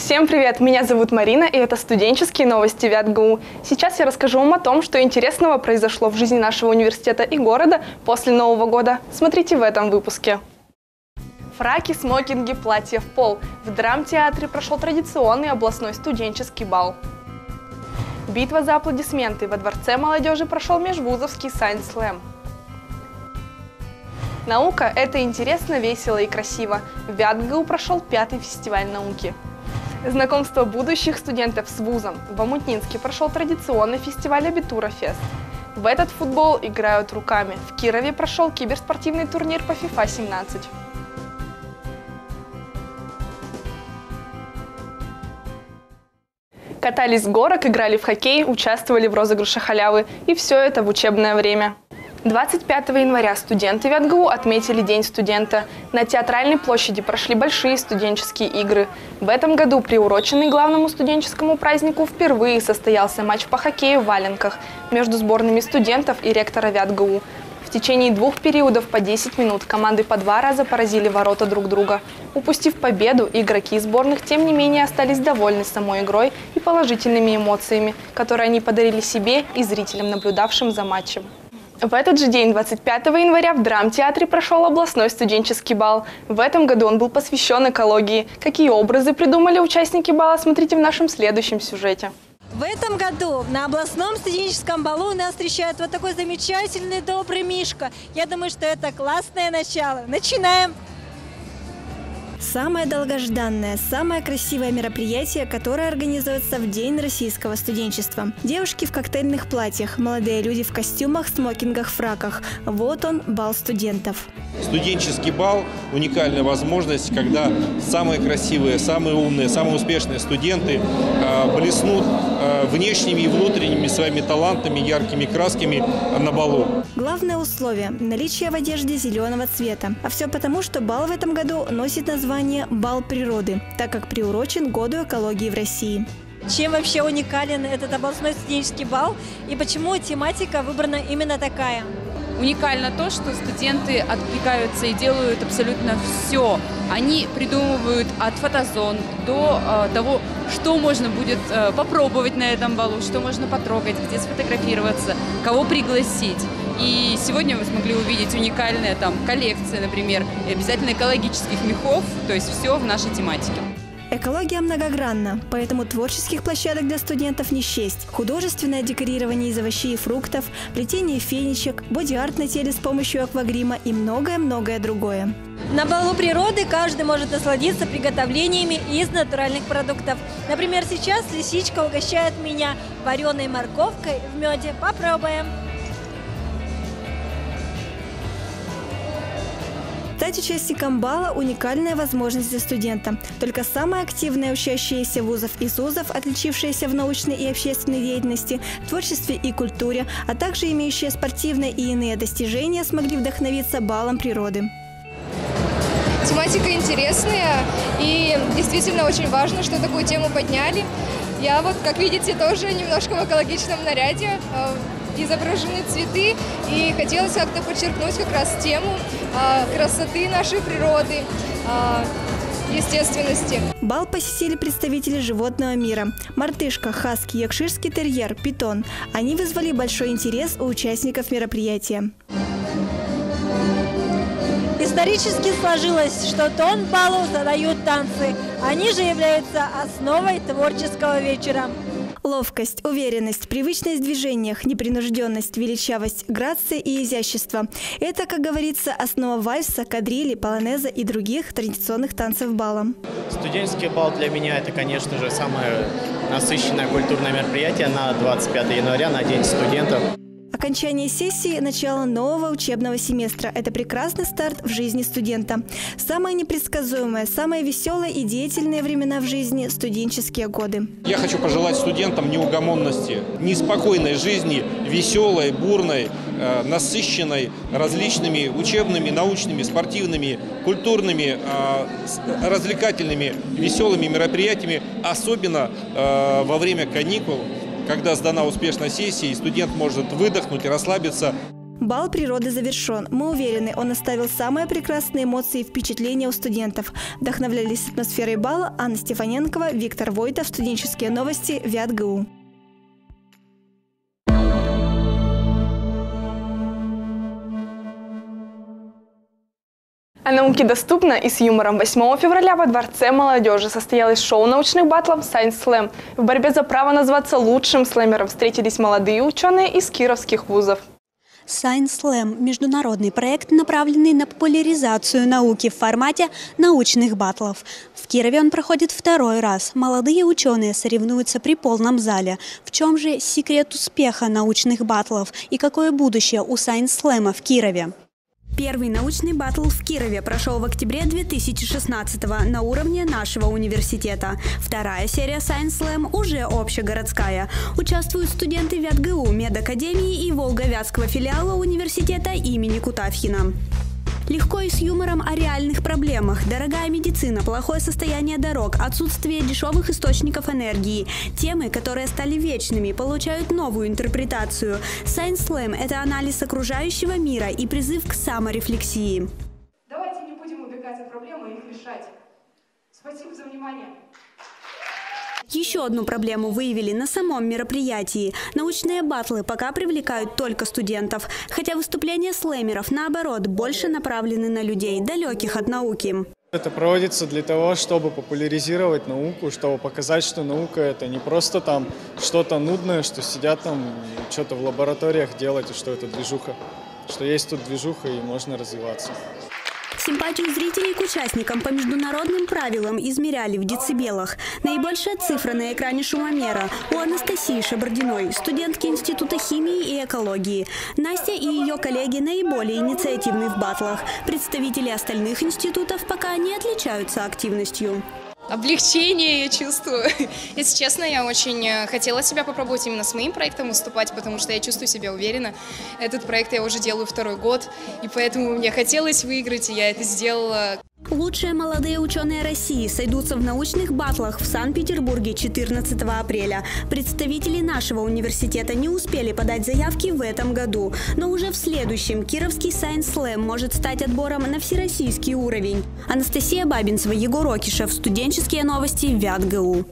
Всем привет! Меня зовут Марина, и это студенческие новости ВятГУ. Сейчас я расскажу вам о том, что интересного произошло в жизни нашего университета и города после Нового года. Смотрите в этом выпуске. Фраки, смокинги, платья в пол. В драмтеатре прошел традиционный областной студенческий бал. Битва за аплодисменты. Во Дворце молодежи прошел межвузовский Science Slam. Наука – это интересно, весело и красиво. В ВятГУ прошел 5-й фестиваль науки. Знакомство будущих студентов с вузом. В Омутнинске прошел традиционный фестиваль Абитура-фест. В этот футбол играют руками. В Кирове прошел киберспортивный турнир по FIFA 17. Катались с горок, играли в хоккей, участвовали в розыгрыше халявы. И все это в учебное время. 25 января студенты ВятГУ отметили День студента. На Театральной площади прошли большие студенческие игры. В этом году, приуроченный главному студенческому празднику, впервые состоялся матч по хоккею в валенках между сборными студентов и ректора ВятГУ. В течение 2 периодов по 10 минут команды по 2 раза поразили ворота друг друга. Упустив победу, игроки сборных, тем не менее, остались довольны самой игрой и положительными эмоциями, которые они подарили себе и зрителям, наблюдавшим за матчем. В этот же день, 25 января, в драмтеатре прошел областной студенческий бал. В этом году он был посвящен экологии. Какие образы придумали участники бала, смотрите в нашем следующем сюжете. В этом году на областном студенческом балу нас встречает вот такой замечательный добрый Мишка. Я думаю, что это классное начало. Начинаем! Самое долгожданное, самое красивое мероприятие, которое организуется в День российского студенчества. Девушки в коктейльных платьях, молодые люди в костюмах, смокингах, фраках. Вот он, бал студентов. Студенческий бал – уникальная возможность, когда самые красивые, самые умные, самые успешные студенты блеснут внешними и внутренними своими талантами, яркими красками на балу. Главное условие – наличие в одежде зеленого цвета. А все потому, что бал в этом году носит название «Бал природы», так как приурочен Году экологии в России. Чем вообще уникален этот областной студенческий бал и почему тематика выбрана именно такая? Уникально то, что студенты откликаются и делают абсолютно все. Они придумывают от фотозон до того, что можно будет попробовать на этом балу, что можно потрогать, где сфотографироваться, кого пригласить. И сегодня вы смогли увидеть уникальные коллекции, например, и обязательно экологических мехов, то есть все в нашей тематике. Экология многогранна, поэтому творческих площадок для студентов не счесть. Художественное декорирование из овощей и фруктов, плетение фенечек, боди-арт на теле с помощью аквагрима и многое-многое другое. На балу природы каждый может насладиться приготовлениями из натуральных продуктов. Например, сейчас лисичка угощает меня вареной морковкой в меде. Попробуем! Стать участником бала – уникальная возможность для студента. Только самые активные учащиеся вузов и СУЗов, отличившиеся в научной и общественной деятельности, творчестве и культуре, а также имеющие спортивные и иные достижения, смогли вдохновиться балом природы. Тематика интересная, и действительно очень важно, что такую тему подняли. Я вот, как видите, тоже немножко в экологичном наряде. Изображены цветы, и хотелось как-то подчеркнуть как раз тему красоты нашей природы, естественности. Бал посетили представители животного мира. Мартышка, хаски, якширский терьер, питон. Они вызвали большой интерес у участников мероприятия. Исторически сложилось, что тон балу задают танцы. Они же являются основой творческого вечера. Ловкость, уверенность, привычность в движениях, непринужденность, величавость, грация и изящество – это, как говорится, основа вальса, кадрили, полонеза и других традиционных танцев бала. Студенческий бал для меня – это, конечно же, самое насыщенное культурное мероприятие на 25 января, на День студентов. Окончание сессии – начало нового учебного семестра. Это прекрасный старт в жизни студента. Самые непредсказуемые, самые веселые и деятельные времена в жизни – студенческие годы. Я хочу пожелать студентам неугомонности, неспокойной жизни, веселой, бурной, насыщенной различными учебными, научными, спортивными, культурными, развлекательными, веселыми мероприятиями, особенно во время каникул, когда сдана успешная сессия, и студент может выдохнуть и расслабиться. Бал природы завершен. Мы уверены, он оставил самые прекрасные эмоции и впечатления у студентов. Вдохновлялись атмосферой бала Анна Стефаненкова, Виктор Войтов, студенческие новости, ВятГУ. О науке доступно и с юмором. 8 февраля во Дворце молодежи состоялось шоу научных батлов Science Slam. В борьбе за право назваться лучшим слэмером встретились молодые ученые из кировских вузов. Science Slam – международный проект, направленный на популяризацию науки в формате научных батлов. В Кирове он проходит второй раз. Молодые ученые соревнуются при полном зале. В чем же секрет успеха научных батлов и какое будущее у Science Slam в Кирове? Первый научный баттл в Кирове прошел в октябре 2016-го на уровне нашего университета. Вторая серия Science Slam уже общегородская. Участвуют студенты ВятГУ, медакадемии и Волго-Вятского филиала университета имени Кутафхина. Легко и с юмором о реальных проблемах. Дорогая медицина, плохое состояние дорог, отсутствие дешевых источников энергии. Темы, которые стали вечными, получают новую интерпретацию. Science Slam – это анализ окружающего мира и призыв к саморефлексии. Давайте не будем убегать от проблемы и их решать. Спасибо за внимание. Еще одну проблему выявили на самом мероприятии. Научные баттлы пока привлекают только студентов, хотя выступления слэмеров, наоборот, больше направлены на людей, далеких от науки. Это проводится для того, чтобы популяризировать науку, чтобы показать, что наука – это не просто там что-то нудное, что сидят там что-то в лабораториях делать, и что это движуха. Что есть тут движуха и можно развиваться. Симпатию зрителей к участникам по международным правилам измеряли в децибелах. Наибольшая цифра на экране шумомера у Анастасии Шабардиной, студентки Института химии и экологии. Настя и ее коллеги наиболее инициативны в баттлах. Представители остальных институтов пока не отличаются активностью. Облегчение я чувствую. Если честно, я очень хотела себя попробовать именно с моим проектом выступать, потому что я чувствую себя уверенно. Этот проект я уже делаю второй год, и поэтому мне хотелось выиграть, и я это сделала. Лучшие молодые ученые России сойдутся в научных баттлах в Санкт-Петербурге 14 апреля. Представители нашего университета не успели подать заявки в этом году, но уже в следующем Кировский Science Slam может стать отбором на всероссийский уровень. Анастасия Бабинцева, Егор Окишев, студенческие новости, ВятГУ.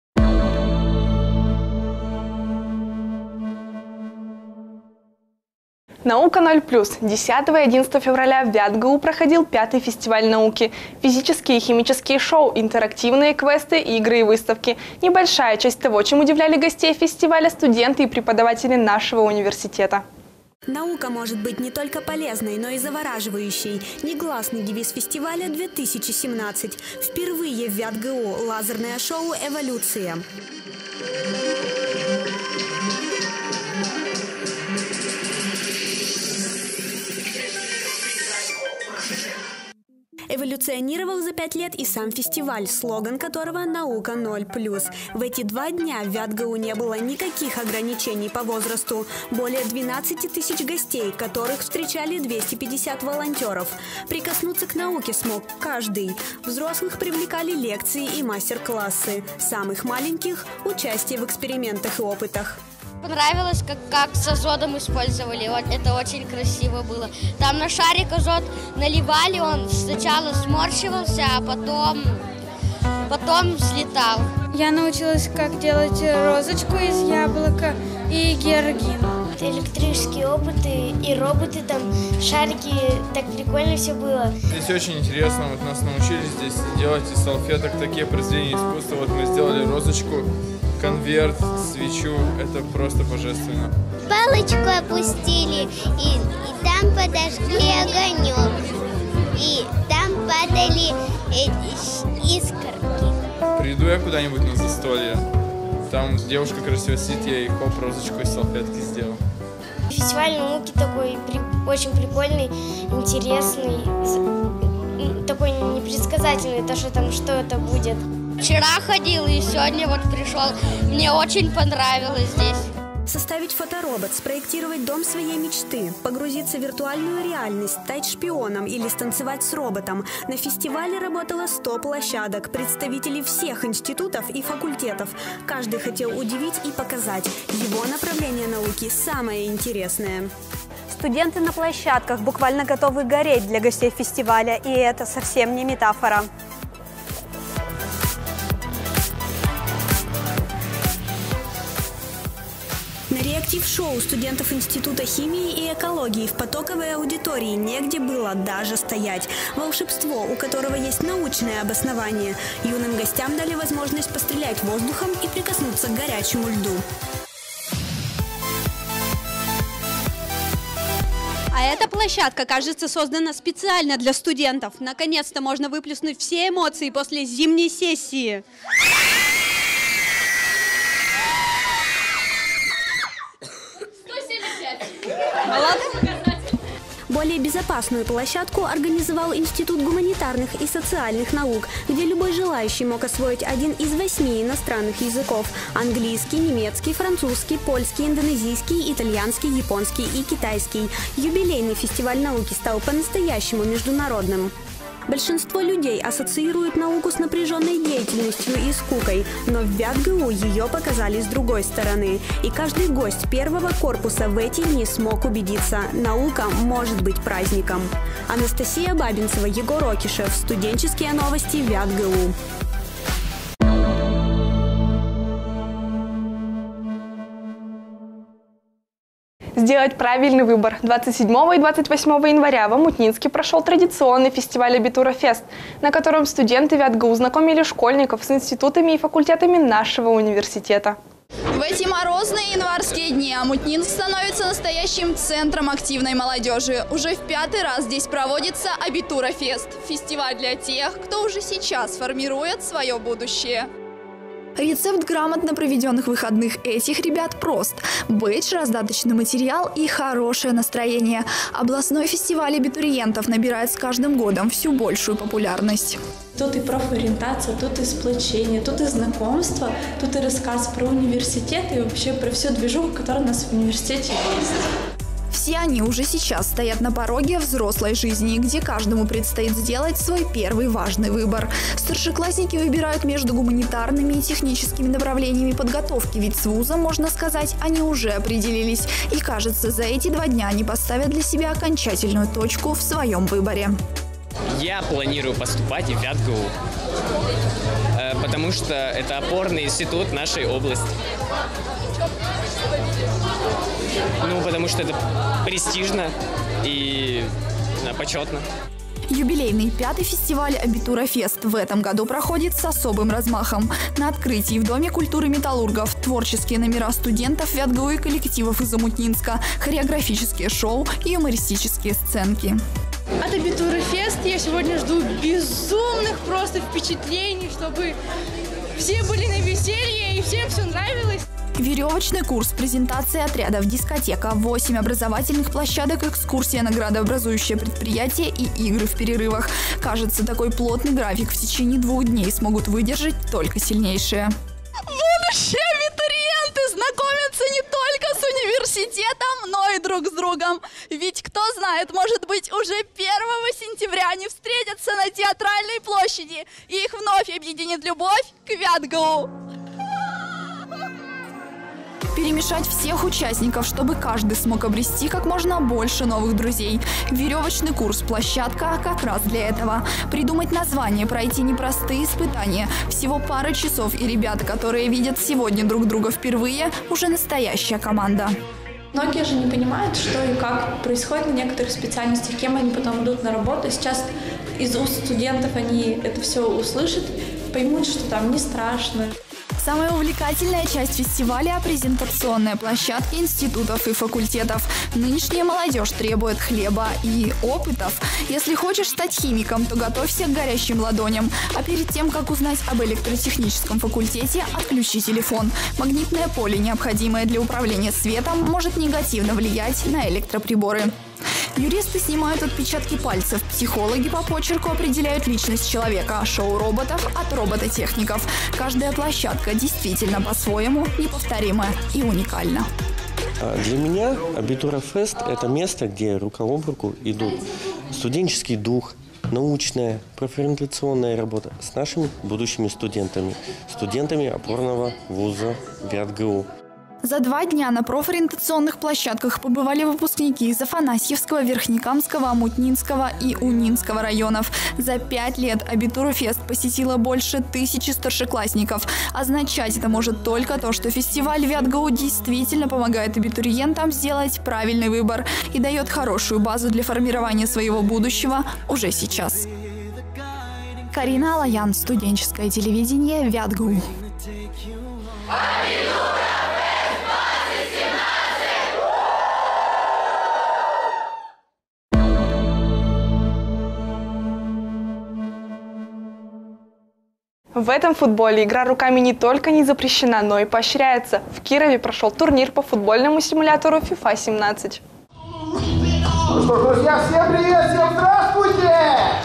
Наука 0+. 10 и 11 февраля в ВятГУ проходил 5-й фестиваль науки. Физические и химические шоу, интерактивные квесты, игры и выставки. Небольшая часть того, чем удивляли гостей фестиваля студенты и преподаватели нашего университета. Наука может быть не только полезной, но и завораживающей. Негласный девиз фестиваля 2017. Впервые в ВятГУ лазерное шоу «Эволюция». Эволюционировал за 5 лет и сам фестиваль, слоган которого «Наука 0+». В эти 2 дня в ВятГУ не было никаких ограничений по возрасту. Более 12 тысяч гостей, которых встречали 250 волонтеров. Прикоснуться к науке смог каждый. Взрослых привлекали лекции и мастер-классы. Самых маленьких – участие в экспериментах и опытах. Понравилось, как с азотом использовали. Это очень красиво было. Там на шарик азот наливали, он сначала сморщивался, а потом взлетал. Я научилась, как делать розочку из яблока и георгин. Электрические опыты и роботы, там шарики, так прикольно все было. Здесь очень интересно, вот нас научили здесь делать из салфеток такие произведения искусства. Вот мы сделали розочку, конверт, свечу, это просто божественно. Палочку опустили, и там подожгли огонек, и там падали искорки. Приду я куда-нибудь на застолье, там девушка красиво сидит, я ей хоп, розочку из салфетки сделал. Фестиваль науки такой очень прикольный, интересный, такой непредсказательный, то, что это будет. Вчера ходил и сегодня вот пришел. Мне очень понравилось здесь. Составить фоторобот, спроектировать дом своей мечты, погрузиться в виртуальную реальность, стать шпионом или станцевать с роботом. На фестивале работало 100 площадок, представителей всех институтов и факультетов. Каждый хотел удивить и показать. Его направление науки самое интересное. Студенты на площадках буквально готовы гореть для гостей фестиваля, и это совсем не метафора. На реактив-шоу студентов Института химии и экологии в потоковой аудитории негде было даже стоять. Волшебство, у которого есть научное обоснование. Юным гостям дали возможность пострелять воздухом и прикоснуться к горячему льду. А эта площадка, кажется, создана специально для студентов. Наконец-то можно выплеснуть все эмоции после зимней сессии. Более безопасную площадку организовал Институт гуманитарных и социальных наук, где любой желающий мог освоить один из 8 иностранных языков – английский, немецкий, французский, польский, индонезийский, итальянский, японский и китайский. Юбилейный фестиваль науки стал по-настоящему международным. Большинство людей ассоциируют науку с напряженной деятельностью и скукой, но в ВятГУ ее показали с другой стороны. И каждый гость первого корпуса в эти дни смог убедиться – наука может быть праздником. Анастасия Бабинцева, Егор Окишев. Студенческие новости ВятГУ. Сделать правильный выбор. 27 и 28 января в Омутнинске прошел традиционный фестиваль «Абитура-фест», на котором студенты ВятГУ знакомили школьников с институтами и факультетами нашего университета. В эти морозные январские дни Омутнинск становится настоящим центром активной молодежи. Уже в 5-й раз здесь проводится «Абитура-фест» – фестиваль для тех, кто уже сейчас формирует свое будущее. Рецепт грамотно проведенных выходных этих ребят прост. Бейдж, раздаточный материал и хорошее настроение. Областной фестиваль абитуриентов набирает с каждым годом все большую популярность. Тут и профориентация, тут и сплочение, тут и знакомство, тут и рассказ про университет и вообще про всю движуху, которая у нас в университете есть. Все они уже сейчас стоят на пороге взрослой жизни, где каждому предстоит сделать свой первый важный выбор. Старшеклассники выбирают между гуманитарными и техническими направлениями подготовки, ведь с вузом, можно сказать, они уже определились. И кажется, за эти 2 дня они поставят для себя окончательную точку в своем выборе. Я планирую поступать в ВятГУ, потому что это опорный институт нашей области. Потому что это престижно и почетно. Юбилейный 5-й фестиваль «Абитура-фест» в этом году проходит с особым размахом. На открытии в Доме культуры металлургов творческие номера студентов ВятГУ и коллективов из Омутнинска, хореографические шоу и юмористические сценки. От «Абитура-фест» я сегодня жду безумных просто впечатлений, чтобы все были на веселье и всем все нравилось. Веревочный курс, презентация отрядов, дискотека, 8 образовательных площадок, экскурсия на градообразующее предприятие и игры в перерывах. Кажется, такой плотный график в течение 2 дней смогут выдержать только сильнейшие. Будущие абитуриенты знакомятся не только с университетом, но и друг с другом. Ведь кто знает, может быть, уже 1 сентября они встретятся на Театральной площади, и их вновь объединит любовь к ВятГУ. Перемешать всех участников, чтобы каждый смог обрести как можно больше новых друзей. Веревочный курс «Площадка» как раз для этого. Придумать название, пройти непростые испытания. Всего пара часов, и ребята, которые видят сегодня друг друга впервые, уже настоящая команда. Многие же не понимают, что и как происходит на некоторых специальностях, кем они потом идут на работу. Сейчас из уст студентов они это все услышат, поймут, что там не страшно. Самая увлекательная часть фестиваля – презентационные площадки институтов и факультетов. Нынешняя молодежь требует хлеба и опытов. Если хочешь стать химиком, то готовься к горящим ладоням. А перед тем, как узнать об электротехническом факультете, отключи телефон. Магнитное поле, необходимое для управления светом, может негативно влиять на электроприборы. Юристы снимают отпечатки пальцев, психологи по почерку определяют личность человека, шоу роботов от робототехников. Каждая площадка действительно по-своему неповторима и уникальна. Для меня «Абитура-фест» – это место, где рука об руку идут студенческий дух, научная, профориентационная работа с нашими будущими студентами опорного вуза ВятГУ. За 2 дня на профориентационных площадках побывали выпускники из Афанасьевского, Верхнекамского, Омутнинского и Унинского районов. За 5 лет Абитурофест посетило больше 1000 старшеклассников. Означать это может только то, что фестиваль ВятГУ действительно помогает абитуриентам сделать правильный выбор и дает хорошую базу для формирования своего будущего уже сейчас. Карина Алаян, студенческое телевидение ВятГУ. В этом футболе игра руками не только не запрещена, но и поощряется. В Кирове прошел турнир по футбольному симулятору FIFA 17. Ну что ж, друзья, всем привет, всем здравствуйте!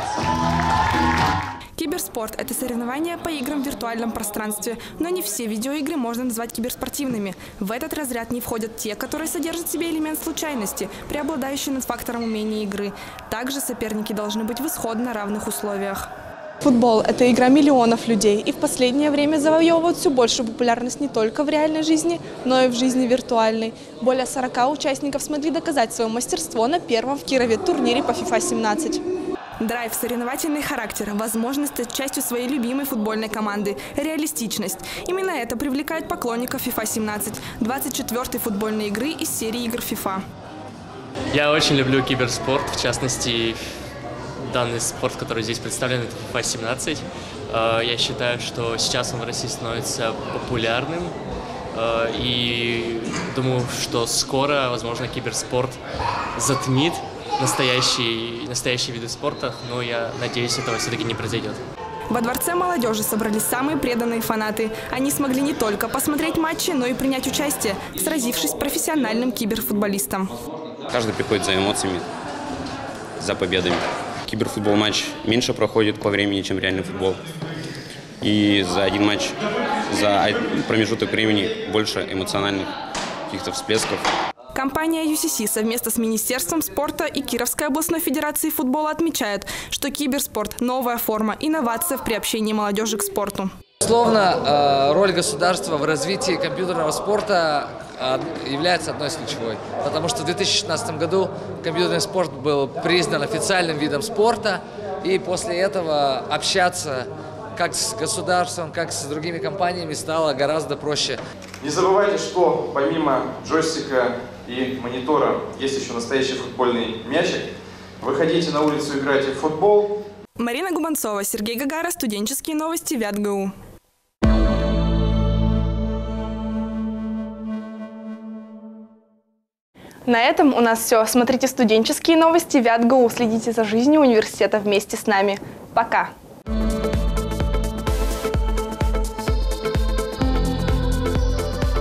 Киберспорт – это соревнования по играм в виртуальном пространстве, но не все видеоигры можно назвать киберспортивными. В этот разряд не входят те, которые содержат в себе элемент случайности, преобладающий над фактором умения игры. Также соперники должны быть в исходно равных условиях. Футбол – это игра миллионов людей, и в последнее время завоевывает все большую популярность не только в реальной жизни, но и в жизни виртуальной. Более 40 участников смогли доказать свое мастерство на первом в Кирове турнире по FIFA 17. Драйв, соревновательный характер, возможность стать частью своей любимой футбольной команды, реалистичность. Именно это привлекает поклонников FIFA 17, 24-й футбольной игры из серии игр FIFA. Я очень люблю киберспорт, в частности, данный спорт, который здесь представлен, это FIFA 17. Я считаю, что сейчас он в России становится популярным. И думаю, что скоро, возможно, киберспорт затмит настоящие виды спорта, но я надеюсь, этого все-таки не произойдет. Во Дворце молодежи собрались самые преданные фанаты. Они смогли не только посмотреть матчи, но и принять участие, сразившись с профессиональным киберфутболистом. Каждый приходит за эмоциями, за победами. Киберфутбол матч меньше проходит по времени, чем реальный футбол. И за один матч, за промежуток времени больше эмоциональных каких-то всплесков. Компания UCC совместно с Министерством спорта и Кировской областной федерацией футбола отмечают, что киберспорт – новая форма, инновация в приобщении молодежи к спорту. Безусловно, роль государства в развитии компьютерного спорта является одной из ключевой. Потому что в 2016 году компьютерный спорт был признан официальным видом спорта. И после этого общаться как с государством, как с другими компаниями стало гораздо проще. Не забывайте, что помимо джойстика и монитора есть еще настоящий футбольный мячик. Выходите на улицу, играйте в футбол. Марина Губанцова, Сергей Гагара, студенческие новости ВятГУ. На этом у нас все. Смотрите студенческие новости ВятГУ. Следите за жизнью университета вместе с нами. Пока!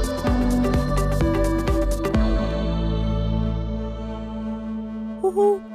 Уху.